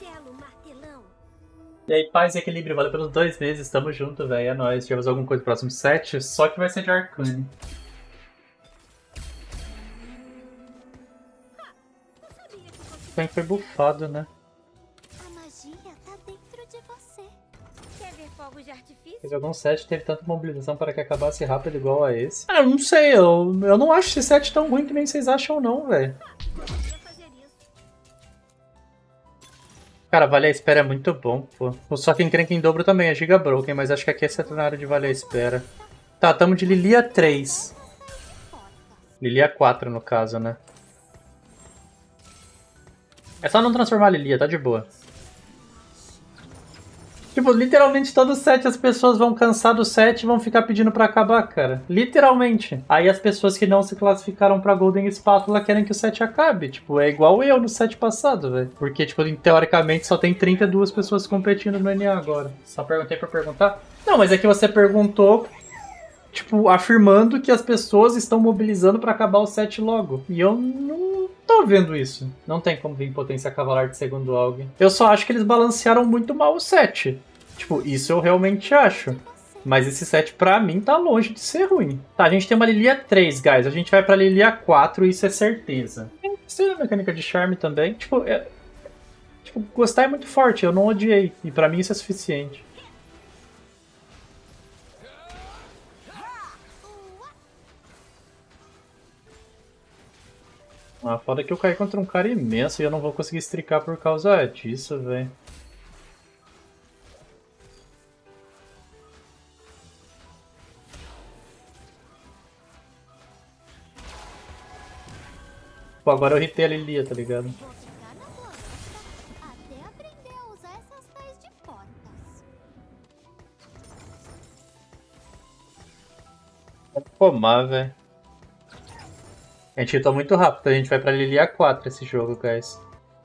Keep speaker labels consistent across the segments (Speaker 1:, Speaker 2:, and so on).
Speaker 1: E aí, paz e equilíbrio, valeu pelos 2 meses, tamo junto, velho, é nóis. Tivemos alguma coisa no próximo set, só que vai ser de Arcane. Quem foi bufado, né?
Speaker 2: A magia tá dentro de você. Quer ver fogos de artifício?
Speaker 1: Teve algum set que teve tanta mobilização para que acabasse rápido igual a esse. Ah, eu não sei, eu não acho esse set tão ruim que nem vocês acham não, velho. Cara, Vale a Espera é muito bom, pô. Só que encrenca em dobro também é Giga Broken, mas acho que aqui é cenário de Vale a Espera. Tá, tamo de Lilia 3. Lilia 4 no caso, né? É só não transformar a Lilia, tá de boa. Tipo, literalmente todo set as pessoas vão cansar do set e vão ficar pedindo pra acabar, cara. Literalmente. Aí as pessoas que não se classificaram pra Golden Spátula querem que o set acabe. Tipo, é igual eu no set passado, velho. Porque, tipo, teoricamente só tem 32 pessoas competindo no NA agora. Só perguntei pra perguntar? Não, mas é que você perguntou, tipo, afirmando que as pessoas estão mobilizando pra acabar o set logo. E eu não tô vendo isso. Não tem como vir Potência Cavalar de segundo AUG. Eu só acho que eles balancearam muito mal o set. Tipo, isso eu realmente acho. Mas esse set pra mim tá longe de ser ruim. Tá, a gente tem uma Lilia 3, guys. A gente vai pra Lilia 4, isso é certeza. Tem a mecânica de charme também. Tipo, gostar é muito forte, eu não odiei. E pra mim isso é suficiente. Ah, foda que eu caí contra um cara imenso e eu não vou conseguir stricar por causa disso, velho. Pô, agora eu hitei a Lilia, tá ligado?
Speaker 2: Vou ficar na floresta até aprender a usar essas tais de portas.
Speaker 1: Vou pomar, velho. A gente hitou muito rápido, a gente vai pra Lilia 4 esse jogo, guys.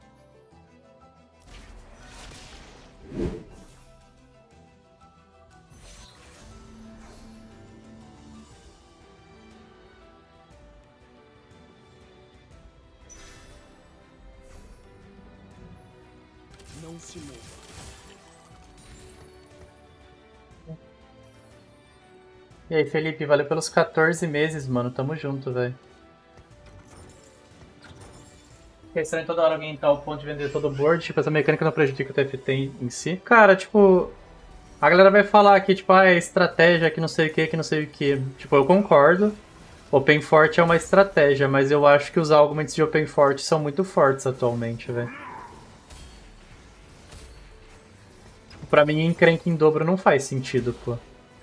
Speaker 3: Não se mova.
Speaker 1: E aí, Felipe, valeu pelos 14 meses, mano. Tamo junto, velho. É estranho toda hora alguém entrar ao ponto de vender todo o board, tipo, essa mecânica não prejudica o TFT em si. Cara, tipo, a galera vai falar que, tipo, é estratégia, que não sei o que não sei o que. Tipo, eu concordo. Open Fort é uma estratégia, mas eu acho que os argumentos de Open Fort são muito fortes atualmente, velho. Pra mim, encrenca em dobro não faz sentido, pô.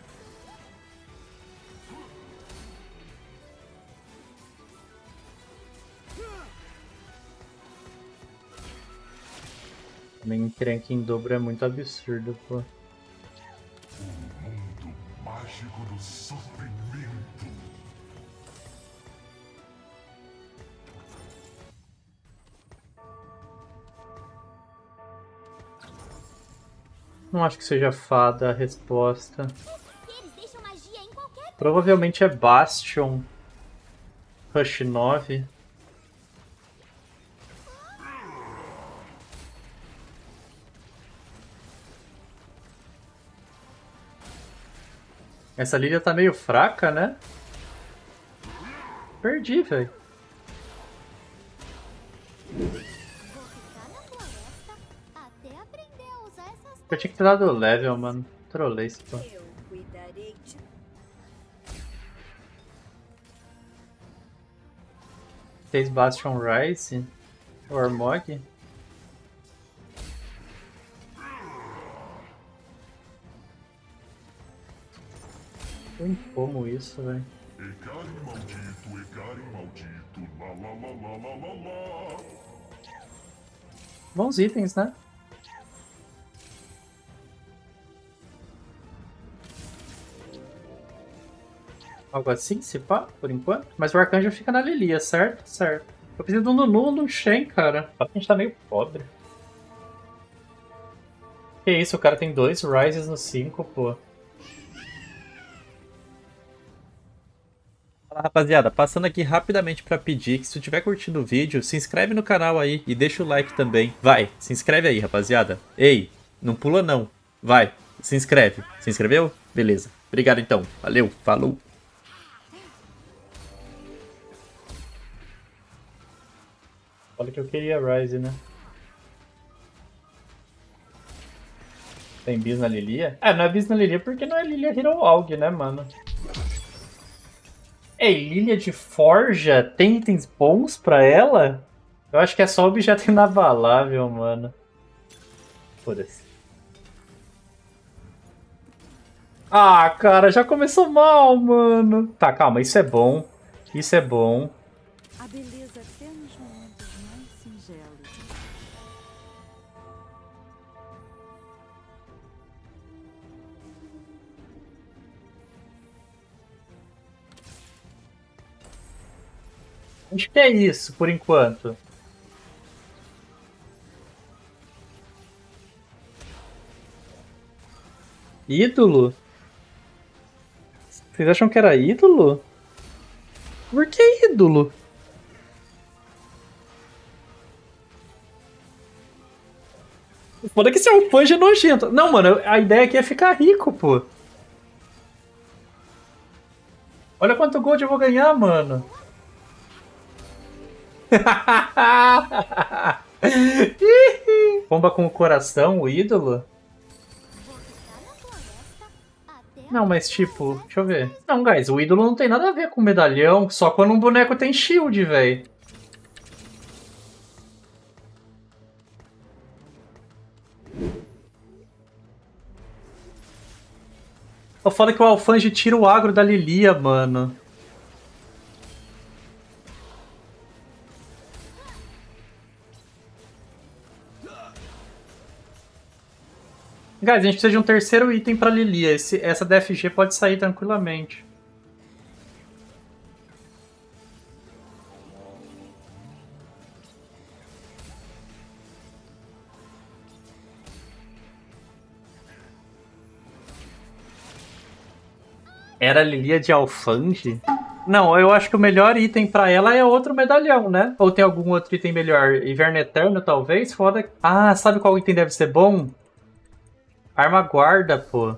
Speaker 1: Também encrenca em dobro é muito absurdo, pô.
Speaker 4: O mundo mágico do sofrimento.
Speaker 1: Não acho que seja fada a resposta.
Speaker 2: Eles deixam magia em qualquer...
Speaker 1: Provavelmente é Bastion. Rush 9. Essa Lilia tá meio fraca, né? Perdi, velho.
Speaker 2: Vou ficar na floresta até aprender a usar essas
Speaker 1: Eu tinha que ter dado level, mano. Trolei esse pô.
Speaker 2: Eu cuidarei de...
Speaker 1: Fez Bastion Rise? O Armog? Eu como isso, velho.
Speaker 4: Egari maldito, lá lá lá lá lá lá lá.
Speaker 1: Bons itens, né? Algo assim, se pá, por enquanto. Mas o Arcanjo fica na Lilia, certo? Certo. Eu preciso de um Nunu ou de um Shen, cara. A gente tá meio pobre. Que isso, o cara tem 2 Rises no 5, pô. Fala, rapaziada, passando aqui rapidamente pra pedir que se tu tiver curtindo o vídeo, se inscreve no canal aí e deixa o like também. Vai, se inscreve aí, rapaziada. Ei, não pula não. Vai, se inscreve. Se inscreveu? Beleza. Obrigado então. Valeu, falou. Olha que eu queria Ryze, né? Tem bis na Lilia? É, não é bis na Lilia porque não é Lilia Hero Aug, né, mano? Ei, Lilia de Forja tem itens bons pra ela? Eu acho que é só objeto inavalável, mano. Foda-se. Ah, cara, já começou mal, mano. Tá, calma, isso é bom. Isso é bom.
Speaker 5: A beleza até nos momentos mais singelos.
Speaker 1: Acho que é isso, por enquanto. Ídolo? Vocês acham que era ídolo? Por que ídolo? Foda que esse é um fã nojento. Não, mano, a ideia aqui é ficar rico, pô. Olha quanto gold eu vou ganhar, mano. Pomba com o coração, o ídolo?
Speaker 2: Vou ficar na floresta até
Speaker 1: Não, mas tipo, deixa eu ver. Não, guys, o ídolo não tem nada a ver com medalhão, só quando um boneco tem shield, velho. Eu falo que o Alfange tira o agro da Lilia, mano. Guys, a gente precisa de um terceiro item pra Lilia. Essa DFG pode sair tranquilamente. Era a Lilia de Alfange? Não, eu acho que o melhor item pra ela é outro medalhão, né? Ou tem algum outro item melhor? Inverno Eterno, talvez? Foda. Ah, sabe qual item deve ser bom? Arma guarda, pô.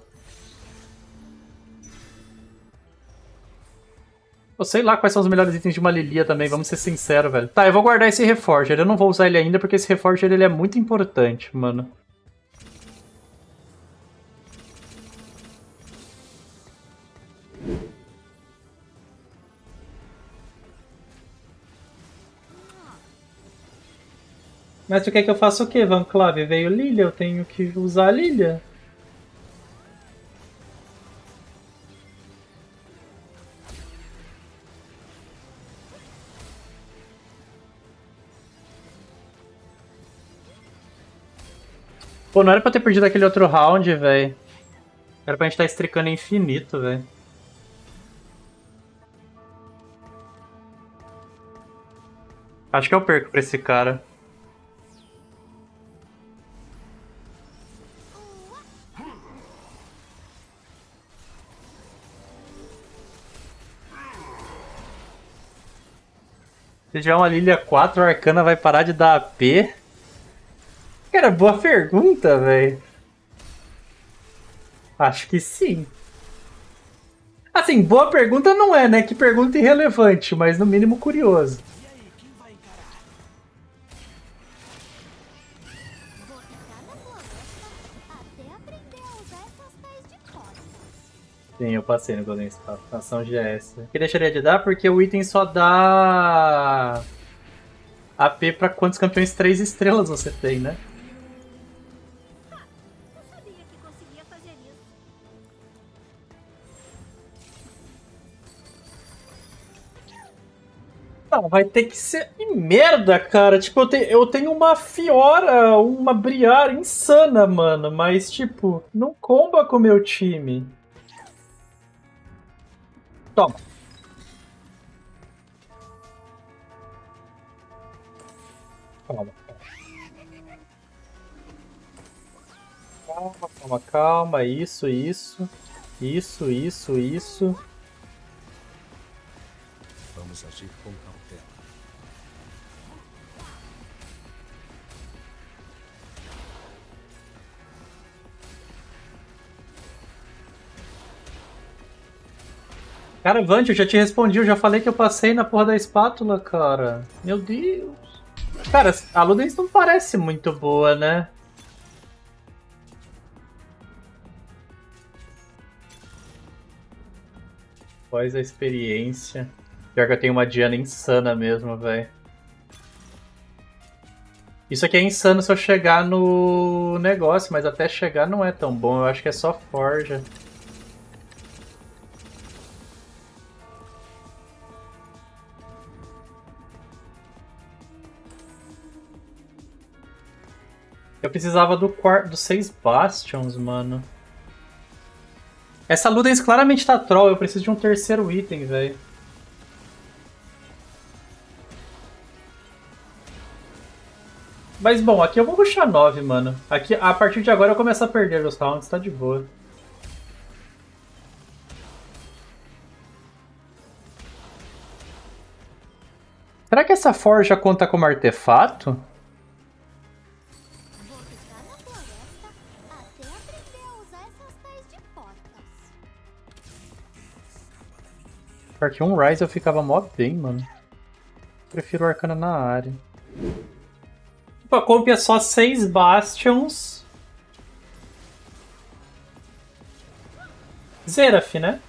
Speaker 1: Eu sei lá quais são os melhores itens de uma Lilia também, vamos ser sinceros, velho. Tá, eu vou guardar esse Reforger. Eu não vou usar ele ainda porque esse Reforger ele é muito importante, mano. Mas tu quer que eu faça o quê, Van Clave? Veio Lilia, eu tenho que usar a Lilia. Pô, não era pra ter perdido aquele outro round, velho. Era pra gente estar estricando infinito, velho. Acho que eu perco pra esse cara. Se tiver uma Lilia 4, a Arcana vai parar de dar AP? Cara, boa pergunta, velho. Acho que sim. Assim, boa pergunta não é, né? Que pergunta irrelevante, mas no mínimo curioso.
Speaker 3: E aí, quem vai encarar?
Speaker 2: vou ficar na floresta até aprender a usar essas pés de fora.
Speaker 1: Sim, eu passei no Golden Staff, ação GS. Que deixaria de dar porque o item só dá AP pra quantos campeões 3 estrelas você tem, né?
Speaker 2: Não sabia que conseguia fazer isso.
Speaker 1: Não, vai ter que ser. Que merda, cara! Tipo, eu tenho uma Fiora, uma Briar insana, mano. Mas, tipo, não comba com o meu time. Toma. Calma. Calma, calma, calma. Isso, isso. Isso, isso, isso.
Speaker 3: Devemos agir com cautela.
Speaker 1: Cara, Vante, eu já te respondi, eu já falei que eu passei na porra da espátula, cara. Meu Deus. Cara, a Ludens não parece muito boa, né? Após a experiência. Pior que eu tenho uma Diana insana mesmo, velho. Isso aqui é insano se eu chegar no negócio, mas até chegar não é tão bom. Eu acho que é só forja. Eu precisava dos 6 Bastions, mano. Essa Ludens claramente tá troll, eu preciso de um terceiro item, velho. Mas bom, aqui eu vou rushar 9, mano. Aqui, a partir de agora eu começo a perder os rounds, tá de boa. Será que essa forja conta como artefato?
Speaker 2: Vou ficar na floresta até aprender a usar essas tais de portas.
Speaker 1: Porque um Rise eu ficava mó bem, mano. Prefiro Arcana na área. A comp é só 6 Bastions. Zeraf, né?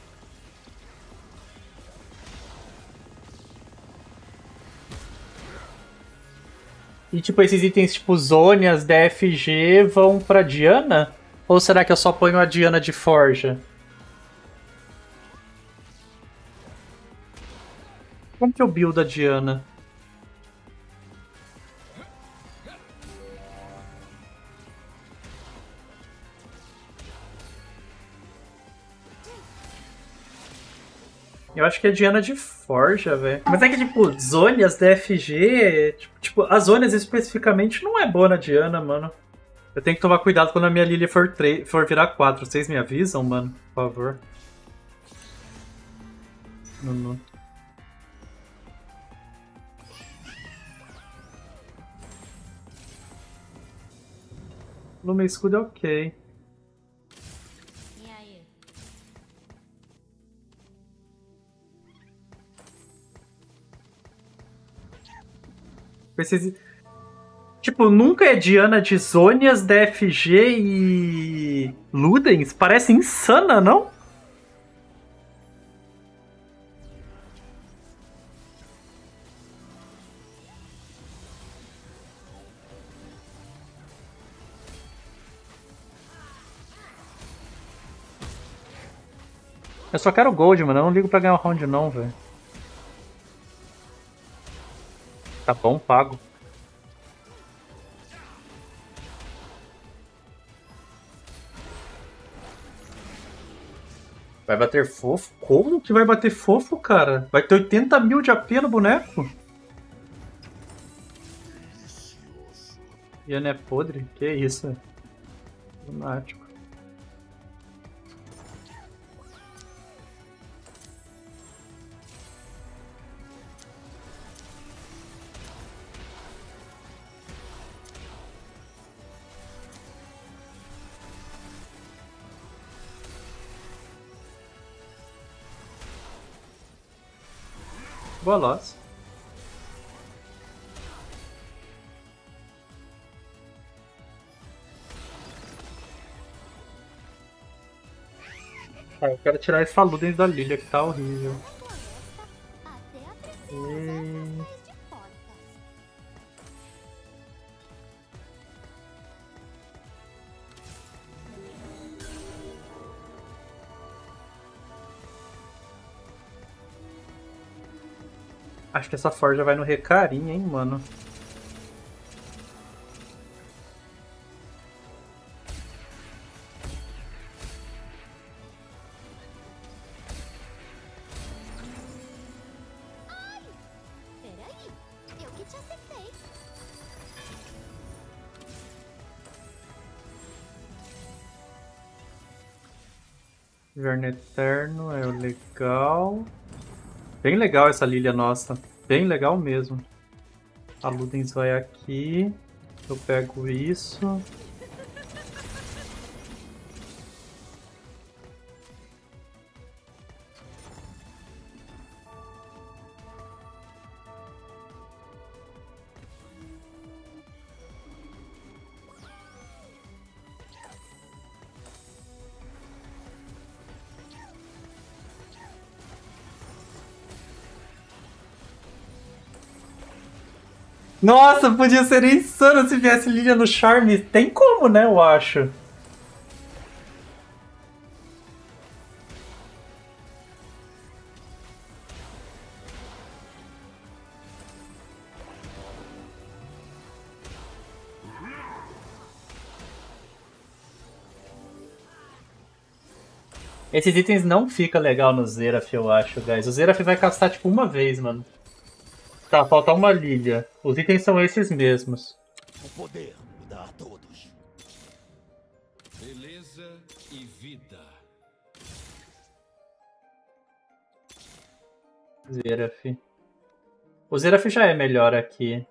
Speaker 1: E tipo, esses itens tipo Zônias, DFG vão pra Diana? Ou será que eu só ponho a Diana de Forja? Como que eu build a Diana? Eu acho que é Diana de Forja, velho. Mas é que, tipo, Zônias, DFG... Tipo, as Zônias especificamente não é boa na Diana, mano. Eu tenho que tomar cuidado quando a minha Lilia for virar 4. Vocês me avisam, mano? Por favor. Não. Lume escudo é ok.
Speaker 2: E aí?
Speaker 1: Tipo, nunca é Diana de Zônias, DFG e... Ludens? Parece insana, não? Eu só quero gold, mano. Eu não ligo pra ganhar o round não, velho. Tá bom, pago. Vai bater fofo? Como que vai bater fofo, cara? Vai ter 80 mil de AP no boneco? Iana é podre? Que isso? Lunático. Boa loss. Ah, eu quero tirar essa Ludens da Lilia, que tá horrível.
Speaker 2: Até aprender a usar essas tais de portas.
Speaker 1: Acho que essa forja vai no recarinho, hein, mano.
Speaker 2: Peraí, eu que te acertei.
Speaker 1: Inverno Eterno é o legal. Bem legal essa Lilia nossa. Bem legal mesmo. A Ludens vai aqui. Eu pego isso. Nossa, podia ser insano se viesse Lilia no Charme. Tem como, né? Eu acho. Esses itens não ficam legal no Xerath, eu acho, guys. O Xerath vai castar tipo uma vez, mano. Tá, falta uma Lilia. Os itens são esses mesmos.
Speaker 3: O poder muda a todos.
Speaker 6: Beleza e vida.
Speaker 1: Xerath. O Xerath já é melhor aqui.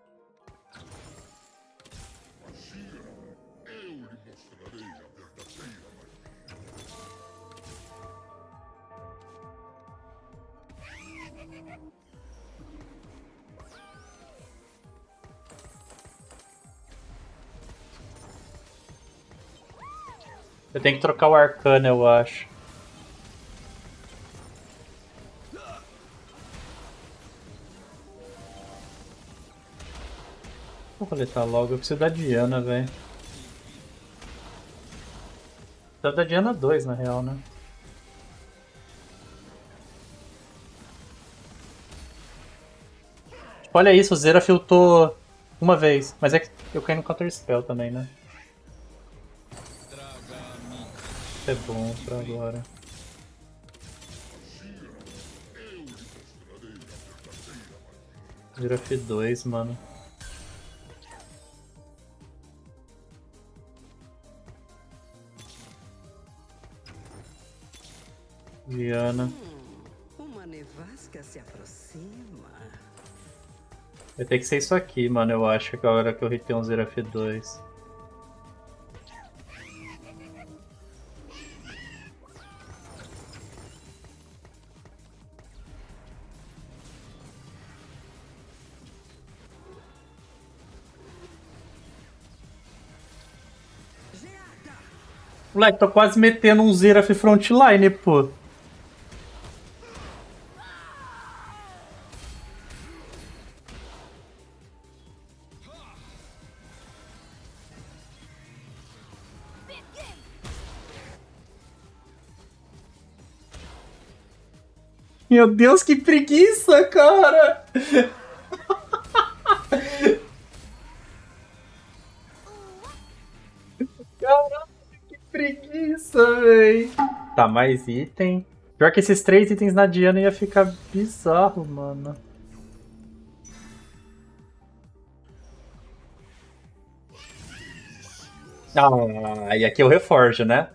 Speaker 1: Eu tenho que trocar o Arcana, eu acho. Vou coletar logo, eu preciso da Diana, velho. Preciso da Diana 2, na real, né? Tipo, olha isso, o Zera filtrou uma vez. Mas é que eu caí no Counter Spell também, né? Isso é bom pra agora. Zera F2, mano. Diana.
Speaker 7: Uma nevasca se aproxima.
Speaker 1: Vai ter que ser isso aqui, mano, eu acho, que é a hora que eu hitei um Zera F2. Moleque, tô quase metendo um Xerath frontline, pô. Meu Deus, que preguiça, cara! Caralho, que preguiça, véi. Tá, mais item. Pior que esses 3 itens na Diana ia ficar bizarro, mano. Ah, e aqui é o Reforge, né?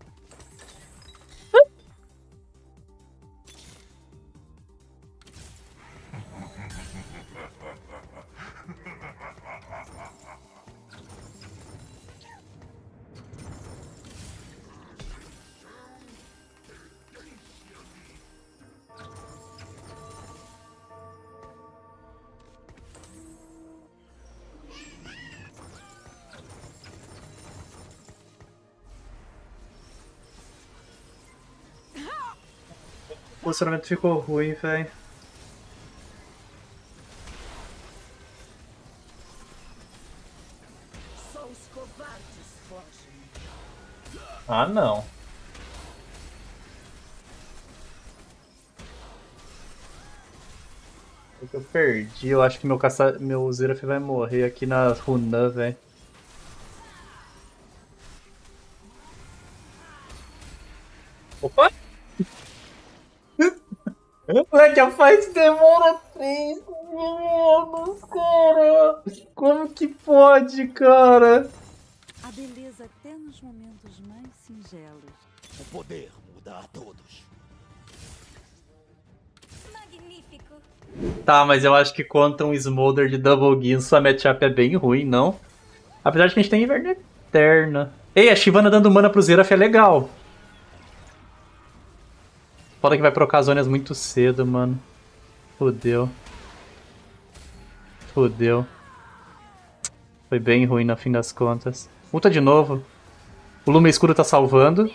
Speaker 1: O posicionamento ficou ruim, velho.
Speaker 7: Só os covardes fogem.
Speaker 1: Ah, não. O que eu perdi, eu acho que meu Xerath vai morrer aqui na Runan, velho. Opa! Moleque, a fight demora 3 minutos, cara! Como que pode, cara?
Speaker 5: A beleza até nos momentos mais singelos.
Speaker 3: O poder muda a todos.
Speaker 2: Magnífico!
Speaker 1: Tá, mas eu acho que contra um Smolder de Double Guild, sua matchup é bem ruim, não? Apesar de que a gente tem Inverno Eterno. Ei, a Shyvana dando mana pro Xerath é legal. Foda que vai procar Zônias muito cedo, mano. Fudeu. Fudeu. Foi bem ruim no fim das contas. Ulta de novo. O Lume Escuro tá salvando.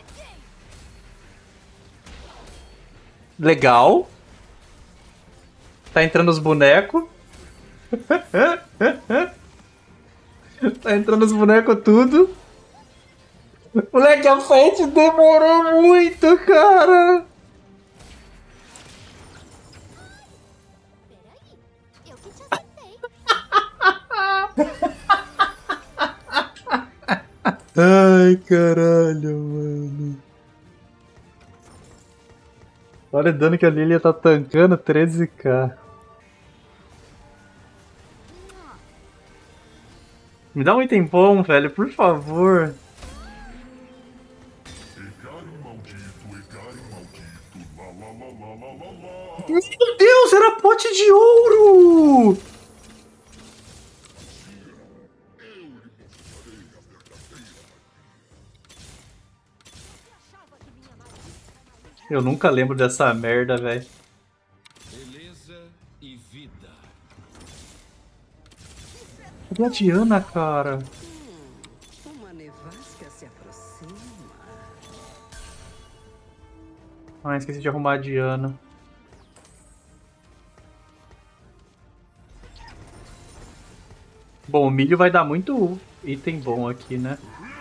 Speaker 1: Legal. Tá entrando os bonecos. Tá entrando os bonecos tudo. Moleque, a fight demorou muito, cara.
Speaker 2: Peraí, eu que te acertei.
Speaker 1: Ai, caralho, mano. Olha o dano que a Lilia tá tancando, 13k. Me dá um item bom, velho, por favor.
Speaker 4: Ekari maldito, lá lá lá lá lá lá lá.
Speaker 1: Meu Deus, era pote de ouro! Eu nunca lembro dessa merda, velho.
Speaker 6: Beleza e vida.
Speaker 1: Cadê a Diana, cara?
Speaker 7: Uma nevasca se aproxima.
Speaker 1: Ah, esqueci de arrumar a Diana. Bom, o milho vai dar muito item bom aqui, né?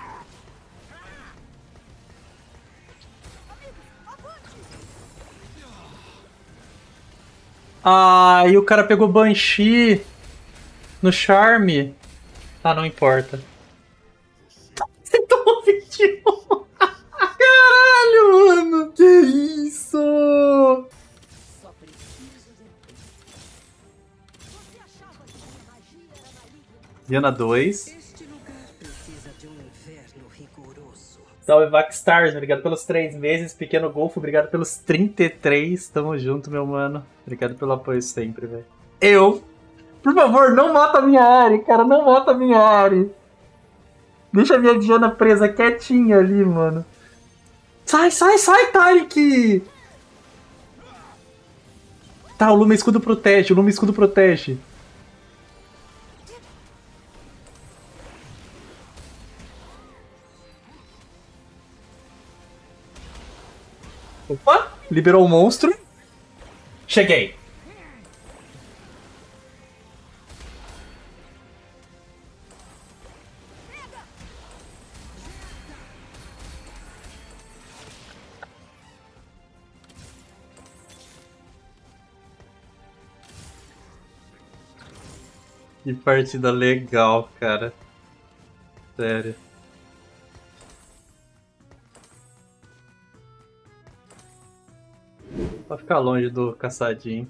Speaker 1: Ah, e o cara pegou Banshee no Charme. Ah, não importa. Você tomou 21. Caralho, mano. Que isso?
Speaker 7: Só preciso de
Speaker 2: Você achava que minha magia era maligna?
Speaker 1: Diana 2.
Speaker 7: Este lugar precisa de um inverno rigoroso.
Speaker 1: Salve Vaxstars, obrigado pelos 3 meses. Pequeno Golfo, obrigado pelos 33. Tamo junto, meu mano. Obrigado pelo apoio sempre, velho. Por favor, não mata a minha Ahri, cara. Não mata a minha Ahri. Deixa a minha Diana presa quietinha ali, mano. Sai, sai, sai, Tarik! Tá, o Lume Escudo protege, o Lume Escudo protege. Opa! Liberou o monstro. Cheguei. Que partida legal, cara. Sério. Pra ficar longe do caçadinho.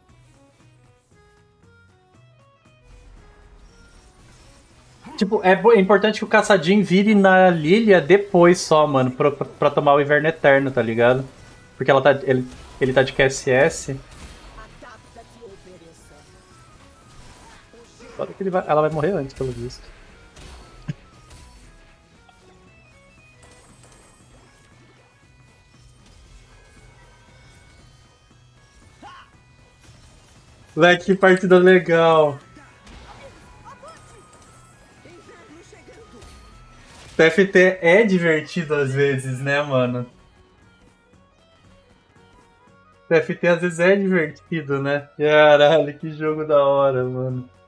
Speaker 1: Tipo, é importante que o caçadinho vire na Lilia depois só, mano, pra tomar o Inverno Eterno, tá ligado? Porque ele tá de QSS.
Speaker 7: Adapta-te ou pereça.
Speaker 1: Só que ela vai morrer antes, pelo visto. Moleque, que partida legal. TFT é divertido às vezes, né, mano? TFT às vezes é divertido, né? Caralho, que jogo da hora, mano.